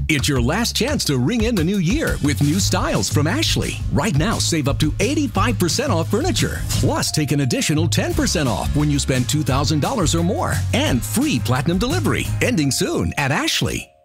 It's your last chance to ring in the new year with new styles from Ashley. Right now, save up to 85% off furniture. Plus, take an additional 10% off when you spend $2,000 or more. And free platinum delivery, ending soon at Ashley.